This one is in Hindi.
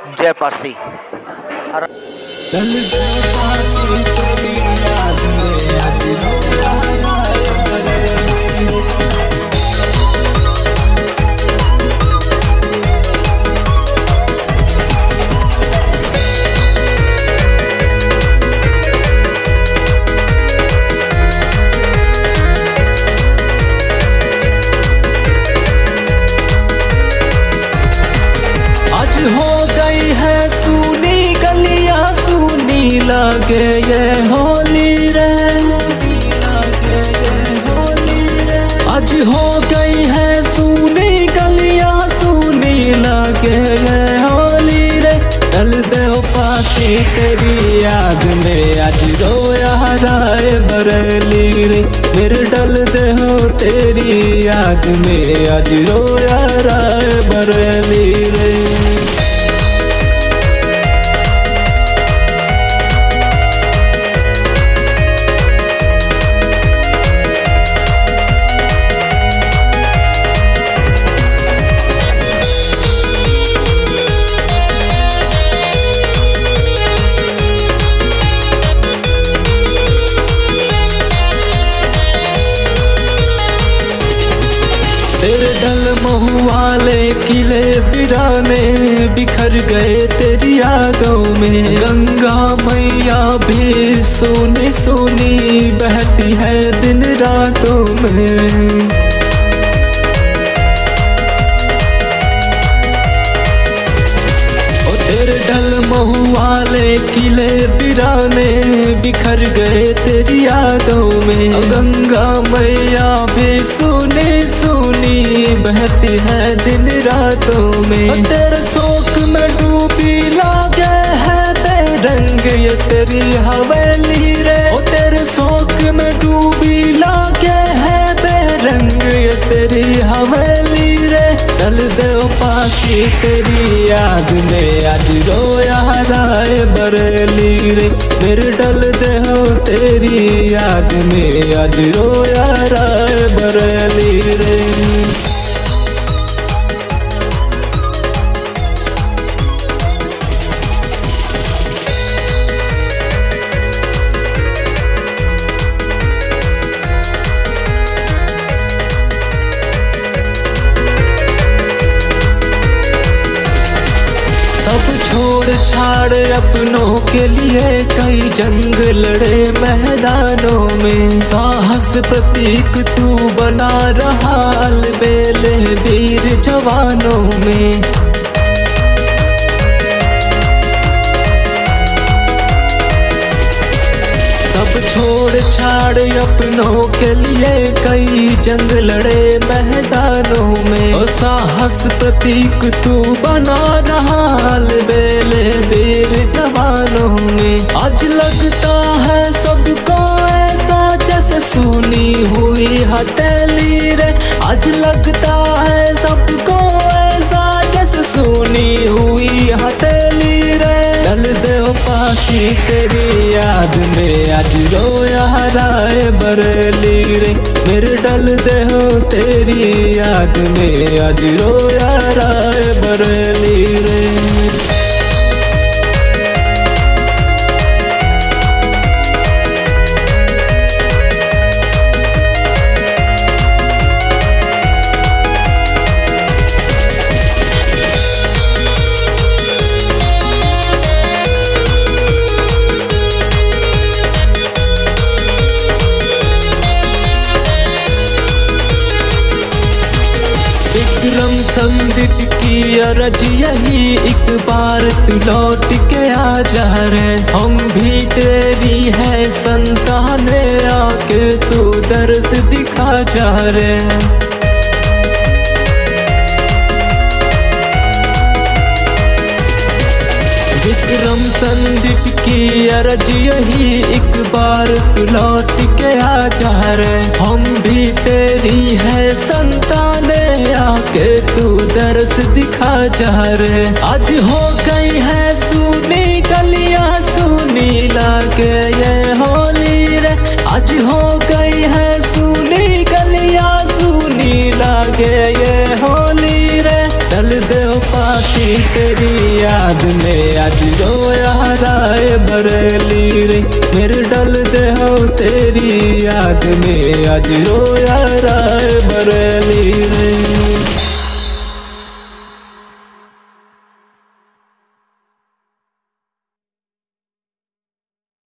जय पासी। हो गई है सूनी गलियां, सूनी लागे ये होली रे, आज हो गई है सूनी गलियां, सूनी लागे ये होली रे। डल दे पासी तेरी याद में आज रोया राय बरेली रे, मेरे डल दे हो तेरी याद में आज रोया राय बरेली रे। तेरे डल महुआले किले बिराने बिखर गए तेरी यादों में, गंगा मैया भी सोनी सोनी बहती है दिन रातों में। तेरे डल महुआले किले बिराने बिखर गए तेरी यादों में, गंगा मैया भी सोनी सोनी बहती है दिन रातों में। तेरे शोक में डूबी लागे है तेरे रंग ये तेरी हवेली रे, ओ तेरे शोक में डूबी लागे है तेरे रंग ये तेरी हवेली रे। डल दे पासी तेरी याद में आज रोया राय बरेली रे, मेरे डल दे हो तेरी याद में आज रोया राय बरेली रे। सब छोड़ छाड़ अपनों के लिए कई जंग लड़े मैदानों में, साहस प्रतीक तू बना रहा अलबेले वीर जवानों में। सब छोड़ छाड़ अपनों के लिए कई जंग लड़े मैदानों में, ओ साहस प्रतीक तू बना रहा अलबेले वीर जवानों में। आज लगता है सबको ऐसा जैसे सुनी हुई हथेली रे, आज लगता है सबको ऐसा जैसे सुनी हुई हथेली रे। डल दे पासी तेरी याद में आज रोया राय बरेली रे, मेरे डल दे हो तेरी याद में आज रोया राय बरेली रे। विक्रम संदीप की अरज यही एक बार तू लौट के आ जा रे, हम भी तेरी है संतान आके तू दर्श दिखा जा रे। विक्रम संदीप की अरज यही एक बार तू लौट के आ जा रे, हम भी तेरी है संतान आके तू दर्श दिखा जा रे। आज हो गई है सूनी गलियां, सूनी लागे ये होली रे, आज हो गई है सूनी गलियां, सूनी लागे ये होली रे। डल दे पासी तेरी याद में बरेली रे। मेरे डल दे हो तेरी याद में आज रोया